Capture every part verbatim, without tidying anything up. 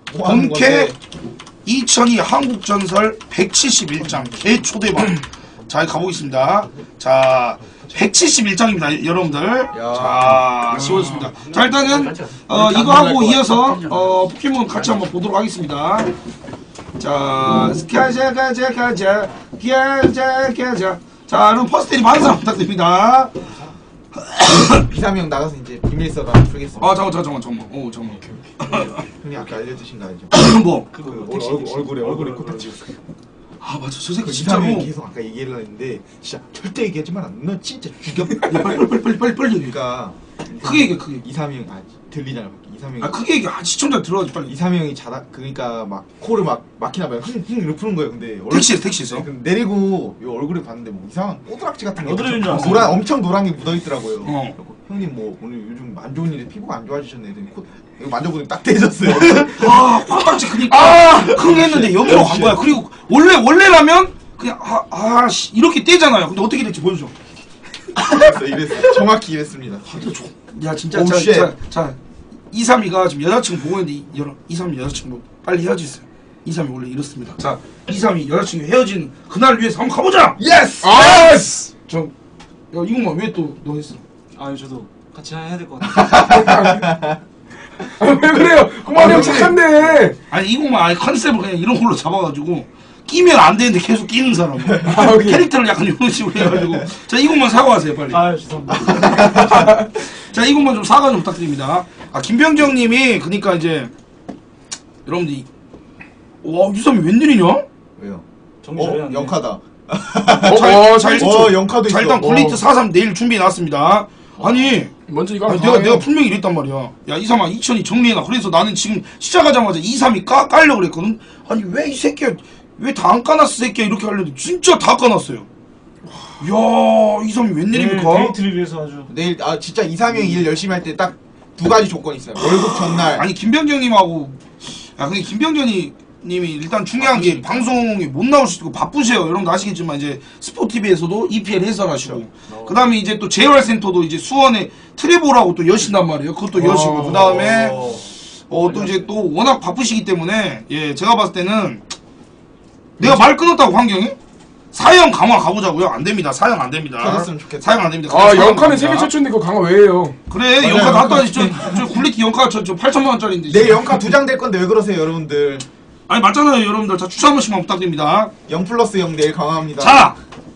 본캐 이천이 한국전설 백칠십일 장 개초대박. 자, 가보겠습니다. 자, 백칠십일 장입니다, 여러분들. 자, 씌워졌습니다. 자, 일단은, 어, 이거 하고 이어서, 어, 포켓몬 같이 한번 보도록 하겠습니다. 자, 스카자, 가자, 가자, 가자, 가자. 자, 그럼 퍼스트리 많은 사람 부탁드립니다. 비삼형 나가서 이제 비밀 써가 풀겠습니다. 아, 잠깐만, 잠깐만, 잠깐만. 오, 잠깐만. 형님 아까 알려주신 거 알죠? 뭐? 그, 그 얼굴, 얼굴에, 얼굴에 코딱지. 아, 맞아. 저 새끼 진짜로 진짜로. 계속 아까 얘기를 했는데 진짜 절대 얘기하지 마라. 너 진짜 죽여. 야, 빨리, 빨리, 빨리, 빨리, 빨리 얘기해. 그러니까 크게 얘기해, 크게. 이삼형 아 들리잖아. 이삼형. 아, 크게 얘기해. 아, 시청자 들어가지, 빨리. 이삼형이 자다 그러니까 막 코를 막 막히나 봐요. 흥, 흥 이렇게 푸는 거예요. 근데 택시에서, 택시에서. 내리고 요 얼굴에 봤는데 뭐 이상한 꼬드락지 같은 게 어디를 줄 알았어? 노란 엄청 노란 게 묻어 있더라고요. 어. 형님 뭐 오늘 요즘 안 좋은 일에 피부가 안 좋아지셨네. 했더니 코 이거 만져보니 딱 떼졌어요. 아, 코딱지 그니까. 아, 흥했는데 여기로 간 거야. 그리고 원래, 원래라면 그냥, 아, 아, 씨, 이렇게 떼잖아요. 근데 어떻게 됐지 보여줘. 이랬어, 이랬어. 정확히 이랬습니다. 야, 진짜, 오우, 자, 쉣. 자, 자, 이삼이가 지금 여자친구 보고 있는데, 이삼이 여자친구 빨리 헤어지세요. 이삼이 원래 이렇습니다. 자, 이삼이 여자친구 헤어진 그날 위해서 한번 가보자! 예스! 아이씨! 저, 야, 이것만 왜 또 너 했어? 아유 저도 같이 해야 될 것 같아요. 아, 왜 그래요? 그만 형 착한데. 아니, 이것만 아예 컨셉을 그냥 이런 걸로 잡아가지고, 끼면 안 되는데 계속 끼는 사람. 아, 오케이. 캐릭터를 약간 이런 식으로 해가지고. 자, 이것만 사과하세요, 빨리. 아유 죄송합니다. 자, 이것만 좀 사과 좀 부탁드립니다. 아, 김병정 님이, 그니까 이제, 여러분들, 이- 와, 유삼이 웬일이냐? 왜요? 정리 잘 어? 해놨네. 영카다. 자, 어, 자, 일단 어, 영카도 자, 있어. 일단 굴리트 어. 사십삼 내일 준비해 놨습니다. 아니, 먼저 이거 아니 한번 내가, 봐요. 내가 분명히 이랬단 말이야. 야, 이삼아, 이천이 정리해놔. 그래서 나는 지금 시작하자마자 이삼이 까, 깔려고 그랬거든? 아니, 왜 이 새끼야, 왜 다 안 까놨어, 새끼야, 이렇게 하려는데, 진짜 다 까놨어요. 이야, 이삼이 내일 웬일입니까? 데이트를 위해서 아주. 내일 아 진짜 이삼형이 일 열심히 할 때 딱 두 가지 조건이 있어요. 월급 전날. 아니, 김병정님하고, 야, 근데 김병정이, 님이 일단 중요한 게 방송에 못 나오시고 바쁘세요. 여러분도 아시겠지만 이제 스포티비에서도 이피엘 해설하시고 그 다음에 이제 또 제이알센터도 이제 수원에 트레보라고 또 여신단 말이에요. 그것도 여시고 그 다음에 어 또 이제 또 워낙 바쁘시기 때문에 예 제가 봤을 때는 내가 말 끊었다고 환경이 사형 강화 가보자고요. 안 됩니다. 사형 안 됩니다. 켜졌으면 좋겠다. 사형 안 됩니다. 아, 사형 영카는 안 세계 됩니다. 최초인데 그거 강화 왜 해요? 그래 맞아요. 영카 나왔다니 저, 저 굴리티 영카 저, 저 팔천만 원짜리인데 내일 영카 두 장 될 건데 왜 그러세요, 여러분들? 아니 맞잖아요 여러분들. 자 추천 한 번씩만 부탁드립니다. 영 플러스 영 내일 강화합니다. 자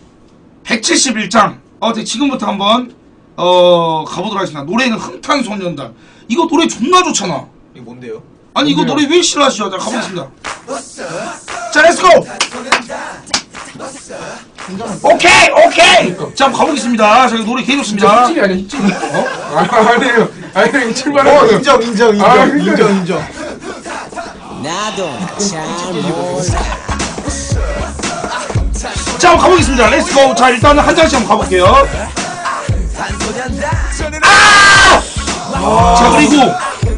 백칠십일 장 어, 네, 지금부터 한번 어 가보도록 하겠습니다. 노래는 흥탄소년단. 이거 노래 존나 좋잖아. 이게 뭔데요? 아니 이거 노래 왜 싫어하시죠? 자 가보겠습니다. 자 렛츠고. 오케이 오케이. 자 한번 가보겠습니다. 자 이거 노래 개 좋습니다. 힙질이 아니야, 힙질. 어? 아, 아니에요. 아니에요, 어 칠만한 인정 인정 인정 아, 그러니까. 인정 인정. 나도 잘 몰라. 자 한번 가보겠습니다. 렛츠고. 자 일단은 한 장씩 한번 가볼게요. 아! 자 그리고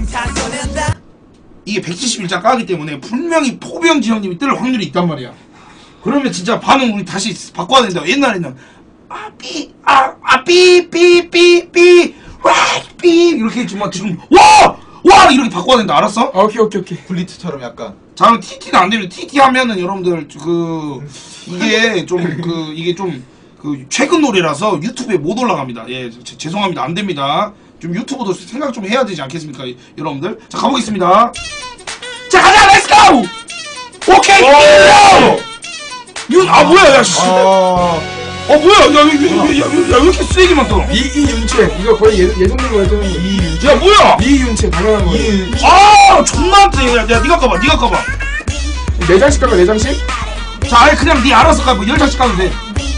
이게 백칠십일 장 까기 때문에 분명히 포병지 형님이 뜰 확률이 있단 말이야. 그러면 진짜 반응 우리 다시 바꿔야 된다. 옛날에는 아삐아삐삐삐삐와삐 이렇게 했지만 지금 와! 와! 이렇게 바꿔야 된다. 알았어? 아, 오케이, 오케이, 오케이. 블리츠처럼 약간. 자 그럼 티티는 안 됩니다. 티티 하면은 여러분들 그 이게 좀 그 이게 좀 그 최근 노래라서 유튜브에 못 올라갑니다. 예, 제, 죄송합니다. 안 됩니다. 좀 유튜브도 생각 좀 해야 되지 않겠습니까, 여러분들? 자 가보겠습니다. 자 가자, 렛츠고! 오케이, 윤, 아 뭐야, 야, 씨, 어 어. 뭐야, 야, 야, 야, 야, 야, 야, 왜 이렇게 쓰레기만 떠? 이, 이윤채. 이거 거의 예, 예전된 거였죠. 이윤채. 야 뭐야? 이윤채, 당연한 거예요. 이윤채. 아, 존나 뜨. 야, 야, 니가 까봐, 니가 까봐. 네 장씩 가면 네 장씩? 자, 아예 그냥 니 알아서 까봐. 열 장씩 까도 돼.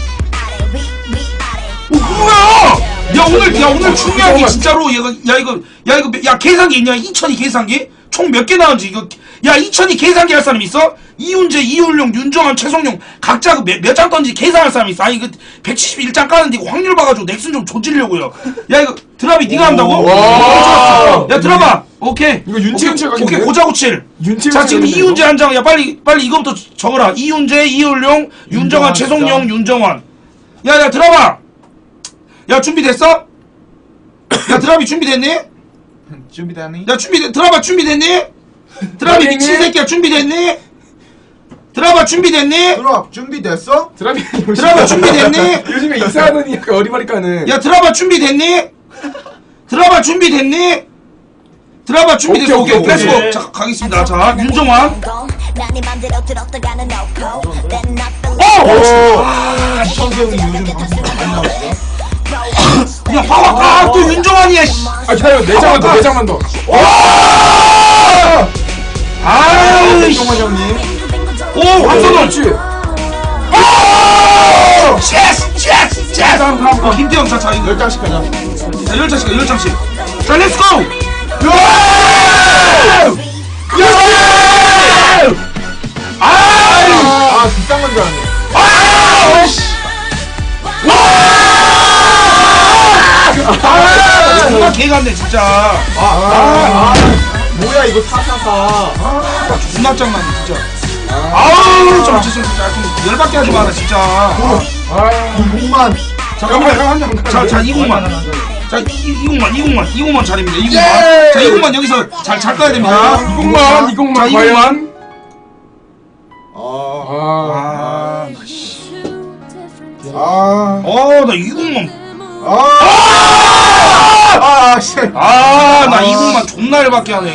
오, 뭐야? 야, 오늘, 야, 오늘 중요한 게 진짜로, 얘가, 야, 이거, 야, 이거, 야, 계산기 있냐? 이천이 계산기? 총 몇 개 나왔지? 이거, 야, 이천이 계산기 할 사람 있어? 이훈재, 이율용, 윤정환, 최성용, 각자 그 몇, 몇 장 던지 계산할 사람 있어? 아니, 이거, 백칠십일 장 까는데 이거 확률 봐가지고 넥슨 좀 조지려고요. 야, 이거, 드랍이 니가 한다고? 와. 야, 드랍아! 오케이. 이거 윤채, 윤채 오케이, 각인데? 오케이, 고자고칠. 윤채, 자, 지금 윤채 이훈재 한 장, 야, 빨리, 빨리 이거부터 적어라. 이훈재, 이율용, 윤정환, 윤정환, 최성용, 윤정환. 야, 야, 드랍아! 야, 준비됐어? 야, 드랍이 준비됐니? 준비되니? 야, 준비됐, 드랍아 준비됐니? 드랍이 미친 새끼야 준비됐니? 드랍아 준비됐니? 드랍 준비됐어? 드랍이 드랍아 준비됐니? 요즘에 이사하더니 약간 어리바리 까는. 야 드랍아 준비됐니? 드랍아 준비됐니? 드랍아 준비됐어. 오케이 오케이. 오케이, 렛츠고. 자 가겠습니다. 자 윤정환. 오! 아, 이천수 형이 요즘 방송 많이 나왔어. 그냥 확확 아또 윤정환이야. 씨. 아 기다려 네 장만 더 네 장만 더. 아유 씨. 정환 형님. 오 황선원. 그렇지. 오! 체스 체스 체스. 다음 다음 다음. 김태형 자자 이거 열 장씩 하자. 자 열 장씩 열 장씩. 자 렛츠고. 아, 비싼 건 줄 알았네. 아 정말 개같네 진짜. 아, 아, 아, 뭐야, 이거 사사사. 아 존나 짱나네 진짜. 아우 좀 진짜 좀 열받게 하지 마라 진짜. 이공만. 잠깐만 자자 이공만. 자 이공만 이공만 이공만 잘입니다 이공만. 예! 자 이공만 여기서 잘 잘 가야 됩니다. 이공만 이공만 자, 이공만. 과연. 아, 아. 아, 아, 어, 나 이공만. 아, 아, 씨. 아, 나 이공만 존나 열받게 하네.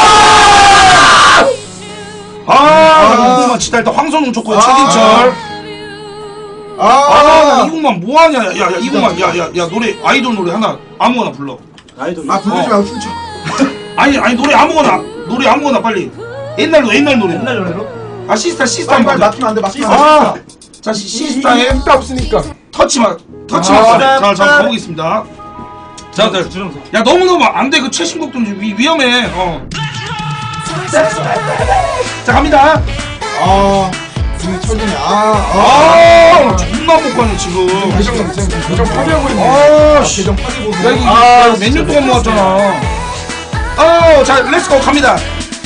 아, 나 이공만 진짜 일단 황선웅 좋고요. 최진철. 아, 나 아, 이공만 뭐하냐. 야, 야, 이공만. 야, 야, 야, 노래, 아이돌 노래 하나 아무거나 불러. 아이돌. 아, 부르지 말고 춤춰. 아니, 아니, 노래 아무거나. 노래 아무거나 빨리. 옛날로, 옛날 노래. 옛날 노래로? 아, 시스타, 시스타 빨리, 한번 빨리 보자. 맞추면 안 돼, 맞추면 안 돼. 아, 자, 시, 시스타의 힘도 없으니까. 터치만, 터치만. 아, 자, 자, 가보겠습니다. 자, 자, 주정서. 야, 너무너무 안 돼. 그 최신곡도 위, 위험해. 어. 자, 갑니다. 아, 지금 천진이, 아, 아, 존나 못 가네, 지금. 계정 지금 계정 파괴하고 있네. 아, 아, 씨. 계정 파기 보수. 야, 이거, 아, 아, 몇년 동안 모았잖아. 어, 자, 렛츠고 갑니다.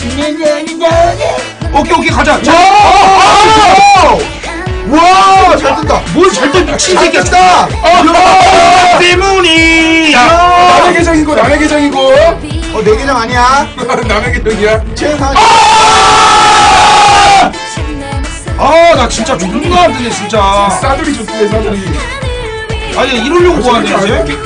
오케이, 오케이, 가자. 자, 아, 와, 잘 뜬다. 뭘잘 뜬, 미친 새끼야. 뜬다. 어, 때문이야. 남의 계정이고 남의 계정이고. 어, 내 계정 아니야. 남의 계정이야. 최상. 아, 나 진짜 존나 안 뜨네, 진짜. 싸들이 좋대 싸들이. 아니, 이러려고 뭐하네, 이제?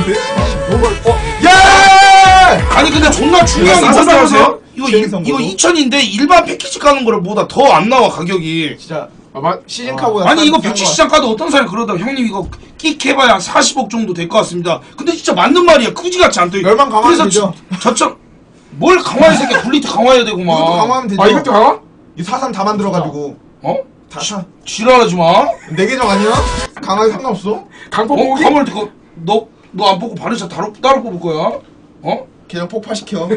예! 아니, 근데 존나 중요한 거 이거 뭔지 아세요? 이거, 이, 최은성 이거 거로? 이천인데 일반 패키지 까는 거보다 더 안 나와, 가격이. 진짜 아 맞. 시즌 카보다 아니, 이거 싼 백지 거 시장 까도 어떤 사람이 그러다, 형님, 이거 끽 해봐야 사십억 정도 될 것 같습니다. 근데 진짜 맞는 말이야. 그지같이 안 떠. 멸망 강화하면 그래서 되죠. 저, 저점, 뭘 강화해, 새끼. 굴리트 강화해야 되고, 막. 이것도 강화하면 되죠. 아 이것도 강화? 이 사삼 다 만들어가지고 어? 다 사. 지랄하지 마. 내 계정 아니야? 강화에 상관없어? 강포 어? 공기? 가만히 그거, 너, 너 안 뽑고 바르샤 따로, 따로 뽑을 거야? 어? 계정 폭파시켜.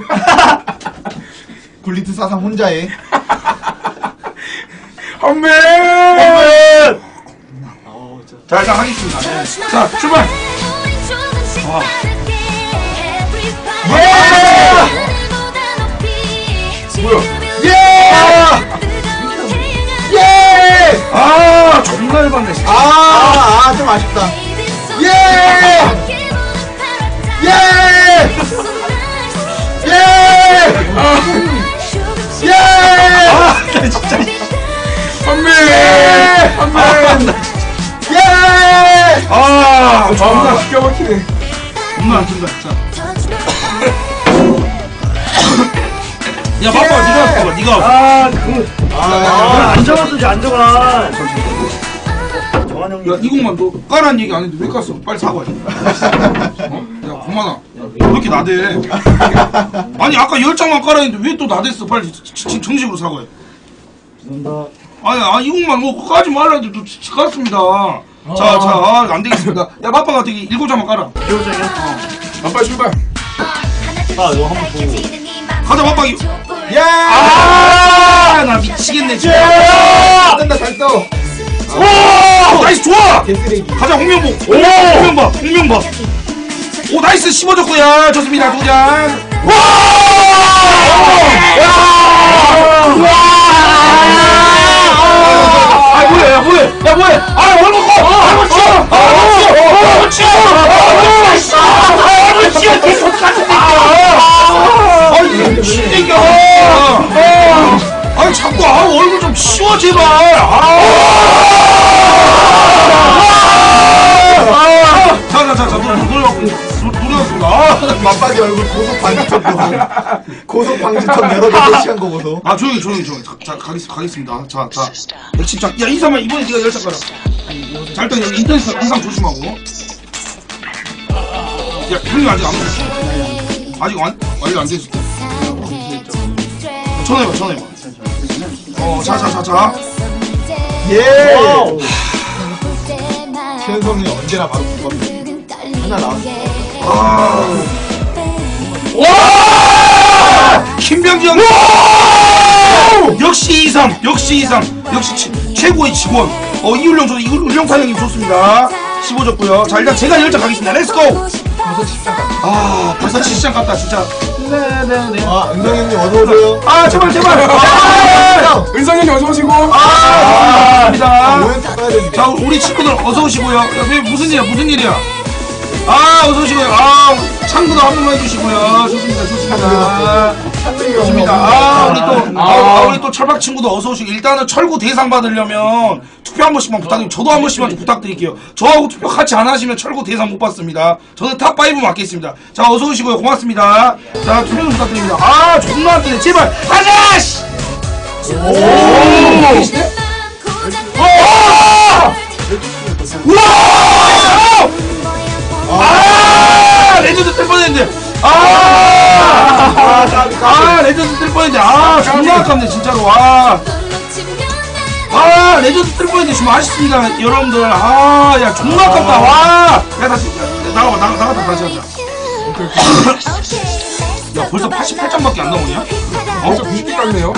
굴리트 사삼 혼자해. 한매. 아우 진짜. 자, 일단 하겠습니다. 자, 출발! 와. 뭐야? 예! 예! 아, 존나 열받네, 진짜. 아, 아, 좀 아쉽다. 예! 예! 예! 예! 아, 나 진짜. 한매. 한매. 아, 나 진짜. 예! 아, 존나 아, 기가 막히네. 존나 안 뜬다, 진짜. 야, 바빠, 니가 바빠, 니가. 아 그. 아 아, 안정환 안정환. 정환 형님. 야, 이곡만 너 까라는 얘기 안 했는데 왜 깠어? 빨리 사과해. 어? 야, 고만아. 왜 이렇게 나대? 아니, 아까 열 장만 까라 했는데 왜 또 나댔어? 빨리 지- 지- 정식으로 사과해. 죄송합니다. 아니, 아, 이곡만 뭐 까지 말라는데 또 지- 깠습니다. 자, 자, 아, 안 되겠습니다. 야, 바빠가 되게 일곱 장만 깔아. 배우장이요? 아빠 출발. 아 이거 한번 보고. 가자, 바빠기. 예! 아, 나 미치겠네, 진짜. 잘 뜬다, 잘 떠. 오, 나이스, 좋아! 개쓰레기. 가자, 홍명보. 오, 홍명봐, 홍명봐. 오, 나이스, 씹어줬고요. 좋습니다, 두 장. 와! 와! 와! 아, 뭐야, 야, 뭐야, 야, 뭐야. 아, 뭘 먹고! 아, 뭘 치워! 아, 뭘 치워! 아, 뭘 치워! 아, 뭘 치워! 계속 가서 아, 이 미친새끼야! 감사합니다. 아, 맞박이 얼굴 고속 방지턱 보소. 고속 방지턱 여러 개 배치한 거 보소. 아 조용히 조용히 조용히. 자, 자 가겠습니다. 가겠습니다. 자, 자. 백십 장. 야 인사만 이번에 네가 열 장 가라. 자 일단 여기 인터넷 인상 조심하고. 야 형님 아직 안 됐어. 아직 완 완료 안 됐어. 전화해봐 전화해봐. 어, 자, 자, 자, 자. 예. 최은성이 언제나 바로 그겁니다. 하나 나왔어. 아. 와! 김병지 형! 역시 이상, 역시 이상, 역시 치, 최고의 직원. 어, 이울령 저 이울령 타령님 좋습니다. 십오 줬고요. 자, 일단 제가 열장 가겠습니다. 렛츠고! 벌써 십 장 갔다. 아, 벌써 칠 장 갔다, 진짜. 네네네. 아, 은성이 형님 어서오세요. 아, 제발, 제발! 아! 은성이 형님 어서 오시고. 아, 감사합니다. 모양 닦아야 되는데. 자 우리 친구들 어서 오시고요. 야, 왜 무슨 일이야 무슨 일이야? 아 어서 오시고요. 아 창구도 한 번만 해주시고요. 좋습니다 좋습니다. 좋습니다. 아 우리 또 아, 아, 우리 또 철박 친구도 어서 오시고 일단은 철구 대상 받으려면 투표 한 번씩만 부탁드립니다. 저도 한 번씩만 좀 부탁드릴게요. 저하고 투표 같이 안 하시면 철구 대상 못 받습니다. 저는 탑 파이브 맡겠습니다. 자 어서 오시고요. 고맙습니다. 자 투표 좀 부탁드립니다. 아 존나 안 뜨네 제발 가자 씨. 오. 우와! 아! 레전드 뜰 뻔했는데. 아! 아, 레전드 뜰 뻔했는데. 아, 존나 아깝네, 진짜로. 와. 아, 레전드 뜰 뻔했는데 좀 아쉽습니다, 여러분들. 아, 야, 존나 아깝다. 와. 야, 다시 나가봐, 나가, 나갔다 다시 하자. 야, 벌써 팔십팔 장밖에 안 나오냐? 어? 구십 개 깎네요.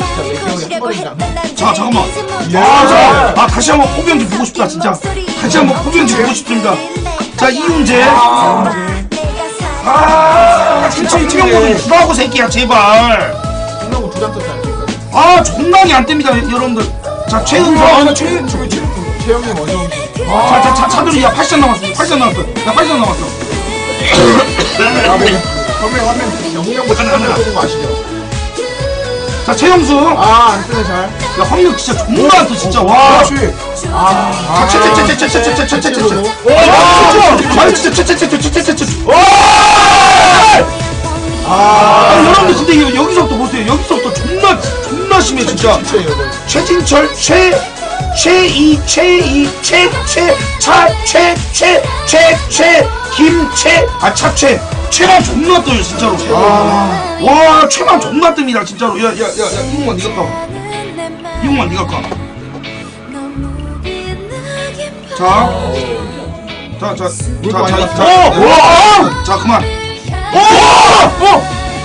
자, 잠깐만. 아, 자, 아, 다시 한번 포병지 보고 싶다, 진짜. 다시 한번 포병지 보고 싶습니다. 자, 이훈재. 아, 진짜 이 팀형도 불하고 새끼야, 제발. 끝나고 두장 떴지 않습니까? 아, 존나게 안 뜹니다, 여러분들. 자, 최은성. 아, 나 최, 최, 최. 최형님 어서 오세요. 자, 자, 자, 차들이, 야, 팔십 장 남았어. 팔십 장 남았어. 야, 팔십 장 남았어. 화면, 화면. 영웅형보 시간을 끄는 거 아시죠? 자, 최영수. 아, 안 뜨네, 잘. 야, 확률 진짜 존나 안 떠, 진짜. 와. 그렇지. 자, 채, 채, 채, 채, 채, 채, 채, 채, 채, 채, 채. 와, 진짜, 채, 채, 채, 채, 채, 채, 채, 채. 와! 아, 여러분들 근데 이거 여기서부터 보세요. 여기서부터 존나 존나 심해 진짜. 최진철, 최, 최이, 최이, 최, 최, 차, 최, 최, 최, 최, 김최, 아 차최, 최만 존나 떠요 진짜로. 아, 와, 최만 존나 뜹니다 진짜로. 야, 야, 야, 야, 이공만 네가 까. 이공만 네가 까. 자, 자, 자, 자, 자, 자, 오, 와, 자, 그만. 오, 오.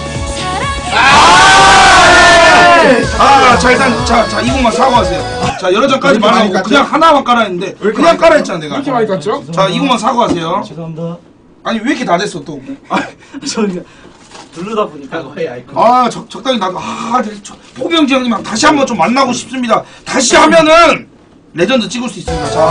아, 자 일단 자, 자 이공만 사과하세요. 자 여러 장까지 말하고 그냥 하나만 깔아 했는데 그냥 깔아 했잖아 내가. 왜 이렇게 많이 깠죠? 자 이공만 사과하세요. 죄송합니다. 아니 왜 이렇게 다 됐어 또? 저기 누르다 보니까 아 적, 적당히 나가. 아 포병지 형님 다시 한번 좀 만나고 싶습니다. 다시 하면은 레전드 찍을 수 있습니다. 자,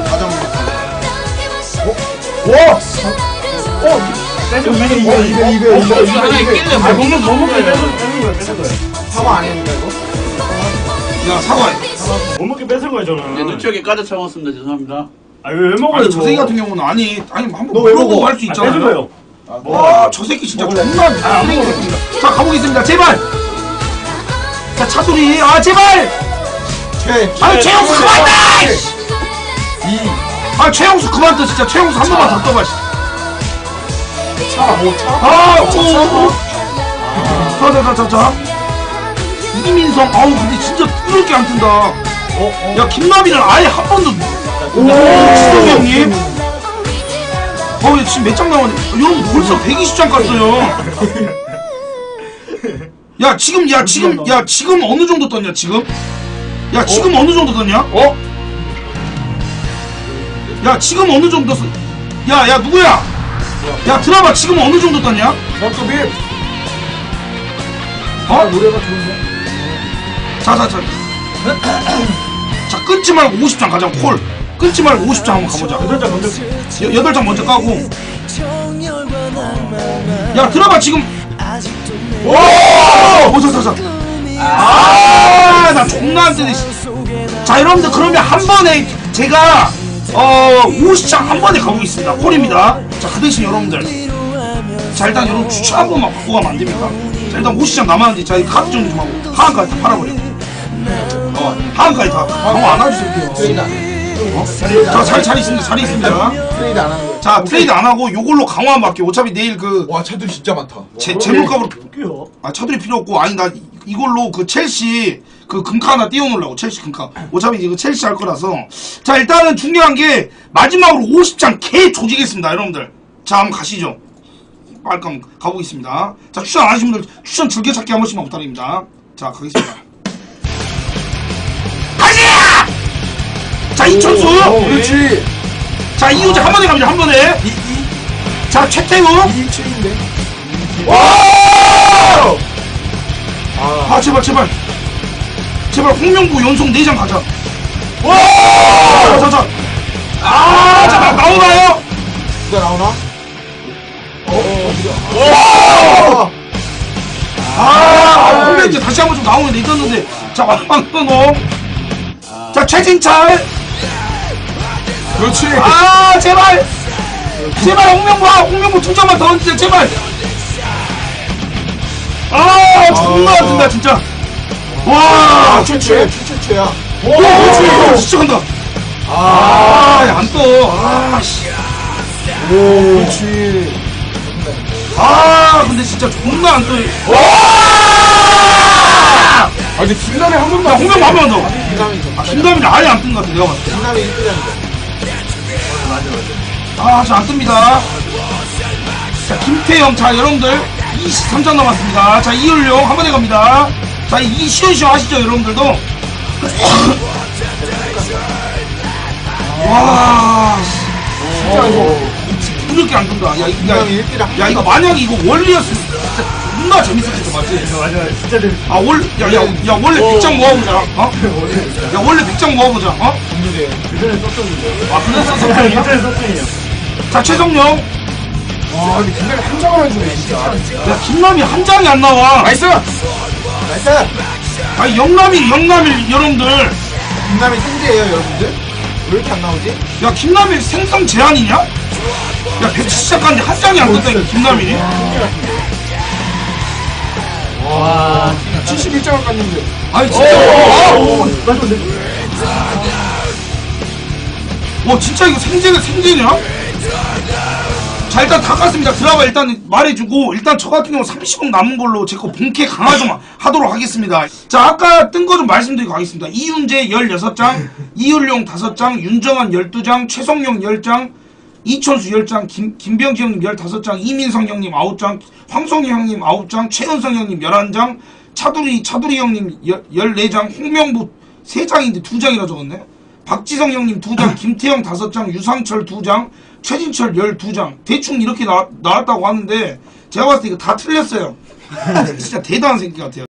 와! 이거 이거, 이거, 이거, 이거, 이거, 이거. 아 먹는 뭐 먹게 뺏은 거야 뺏은 거야. 사과 안 했는가, 이거? 야 사과해. 못 먹게 뺏은 거야 저는. 네, 눈치하게 까져 참았습니다. 죄송합니다. 아왜 왜 먹어요? 아니 이거? 저 새끼 같은 경우는 아니 아니 한번 너왜 물어보고 먹어? 할 수 아, 뺏은 있잖아요. 거예요. 와, 저 새끼 진짜 존나 안 먹겠습니다. 자, 가보겠습니다. 제발. 자, 차소리. 아, 제발. 최, 아, 최영수 그만 떠. 이. 아, 최영수 그만 떠. 진짜 최영수 한 번만 더 떠봐. 차, 뭐, 차? 아, 오, 오. 자, 자, 자, 자, 자. 이민성. 아우, 근데 진짜 그렇게 안 뜬다. 어, 어. 야, 김나비는 아예 한 번도. 오, 지동이 형님. 어, 얘 지금 몇 장 나왔네. 여러분 벌써 백이십 장 깠어요. 야 지금 야 지금 야 지금 어느 정도 떴냐 지금? 야 지금 어? 느 정도 떴냐? 어? 야 지금 어느 정도 떴어? 야야 누구야? 야 들어봐 지금 어느 정도 떴냐? 덕수비. 어? 노래가 좋은데? 자자자. 자 끊지 말고 오십 장 가자 콜. 끊지 말고 오십 장 한번 가보자. 여덟 장 먼저. 여, 여덟 장 먼저 까고. 야 들어봐 지금. 오! 오자자자. 아, 나 존나 안 뜨네. 자 여러분들 그러면 한 번에 제가 어 오십 장 한 번에 가보겠습니다. 콜입니다. 자 그 대신 여러분들 자 일단 여러분 추천 한 번만 받고 가면 안 됩니까? 자 일단 오 시장 남았는데 자 이 카드 정리 좀 하고 하한까지 다 팔아버려. 어 하한까지 다 방어 안 하주세요. 어? 자 자리 자리 있습니다. 자리 있습니다. 트레이드 안 하는 거야. 자 트레이드 안 하고 요걸로 강화만 받게. 어차피 내일 그 와 차들 진짜 많다. 제, 재물값으로 아 차들이 필요 없고 아니 나 이- 이걸로 그 첼시 그 금카 하나 띄워놓으려고. 첼시 금카 어차피 이거 첼시 할 거라서. 자 일단은 중요한 게 마지막으로 오십 장 개 조지겠습니다 여러분들. 자 한번 가시죠. 빨리 한번 가보겠습니다. 자 추천 안 하신 분들 추천 즐겨찾기 한 번씩만 부탁드립니다. 자 가겠습니다. 가자! 자 이천수 그렇지. 자 이우재 한 번에 갑니다. 한 번에. 자 최태우 이 층인데. 와! 아 제발 제발 제발 홍명보 연속 네 장 가자. 와! 자자. 아, 자 나- 나오나요? 누가 나오나? 아, 홍명 이제 다시 한번 좀 나오면 있었는데. 자 황근홍. 자 최진철. 그렇지. 아 제발 제발 홍명보 홍명보 두 장만 더 얹자 제발. 아 존나 아픈다 진짜. 와 최최 최최야. 오, 그렇지. 진짜 간다. 아, 안 떠. 아, 씨. 그렇지. 아, 근데 진짜 존나 안 떠. 와! 아 근데 김남이 한 번도 야, 안 홍명 한번 더. 김남이 좀. 아, 김다민이 아예 안 뜬 것 같아, 내가 봤을 때. 김남이 일 등이었는데. 아, 저 안 뜹니다. 자, 김태형. 자, 여러분들. 이십삼 장 남았습니다. 자, 이율용 한 번에 갑니다. 자, 이 시원시원 하시죠, 여러분들도. 와, 진짜 이거 이렇게 안 뜬다. 야, 이- 야, 김남이 일 등이랑 야, 이거 만약에 이거 원리였으면 진짜 존나 재밌었을 거 맞지? 맞아, 진짜 재밌어. 아, 월, 야, 야, 야, 원래 백 장 모아보자. 어? 야, 원래 백 장 모아보자. 어? 그전에 썼었는데. 아, 그래서 그전에 썼어. 썼어요. 자, 최성용. 와 근데 김남이 한 장을 안 주네 진짜. 야, 김남이 한 장이 안 나와. 나이스. 나이스. 아니, 영남일, 영남일, 여러분들. 김남이 생제예요 여러분들. 왜 이렇게 안 나오지? 야, 김남일 생성 제한이냐? 야, 배치 시작하는데 한 장이 안 떴다니까, 김남일이? 와, 칠십일 장을 깠는데. 아니, 진짜. 와, 맞아, 근데. 와, 진짜 이거 생제가 생제냐? 자, 일단 다 깠습니다. 드라마 일단 말해주고, 일단 저 같은 경우 삼십 억 남은 걸로 제 거 본캐 강화 좀 하도록 하겠습니다. 자, 아까 뜬 거 좀 말씀드리고 가겠습니다. 이윤재 열여섯 장, 이율용 다섯 장, 윤정환 열두 장, 최성용 열 장, 이천수 열 장, 김, 김병지 형님 열다섯 장, 이민성 형님 아홉 장, 황성희 형님 아홉 장, 최은성 형님 열한 장, 차두리, 차두리 형님 열네 장, 홍명보 세 장인데 두 장이라 적었네. 박지성 형님 두 장, 김태형 다섯 장, 유상철 두 장, 최진철 열두 장. 대충 이렇게 나, 나왔다고 하는데 제가 봤을 때 이거 다 틀렸어요. 진짜 대단한 새끼 같아요.